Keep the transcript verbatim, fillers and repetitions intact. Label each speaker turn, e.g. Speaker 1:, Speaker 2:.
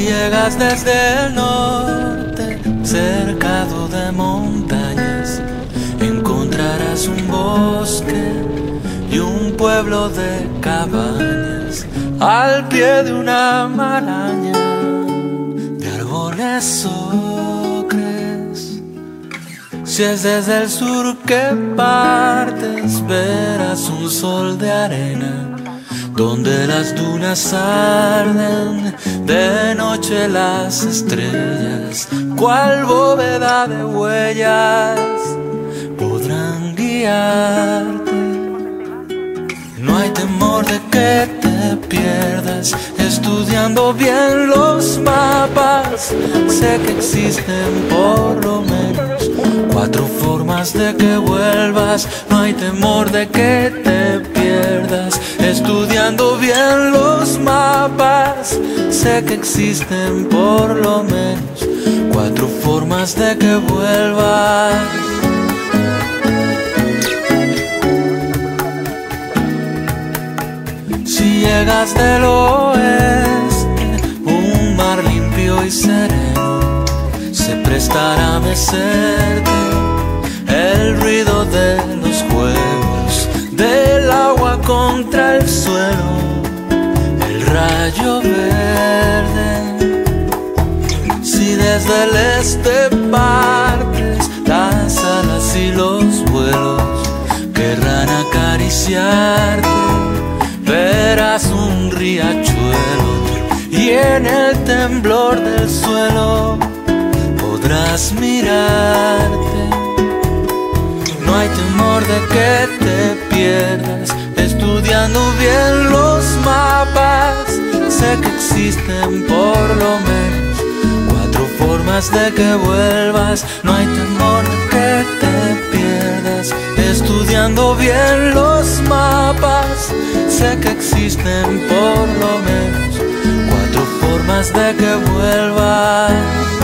Speaker 1: llegas desde el norte, cercado de montañas, encontrarás un bosque y un pueblo de cabañas, al pie de una maraña de árboles ocres. Si es desde el sur que partes, verás un sol de arena, donde las dunas arden, de noche las estrellas, cual bóveda de huellas, podrán guiarte. No hay temor de que te pierdas, estudiando bien los mapas. Sé que existen por lo menos cuatro formas de que vuelvas. No hay temor de que te pierdas, estudiando bien los mapas. Sé que existen por lo menos cuatro formas de que vuelvas. Si llegas del oeste, un mar limpio y sereno se prestará a mecerte. El ruido de los juegos del agua contra el suelo, el rayo verde. Si desde el este partes, las alas y los vuelos querrán acariciarte. Verás un riachuelo y en el temblor del suelo podrás mirarte. No hay temor de que te pierdas, estudiando bien los mapas. Sé que existen por lo menos cuatro formas de que vuelvas. No hay temor de que te pierdas, estudiando bien los mapas. Sé que existen por lo menos cuatro formas de que vuelvas.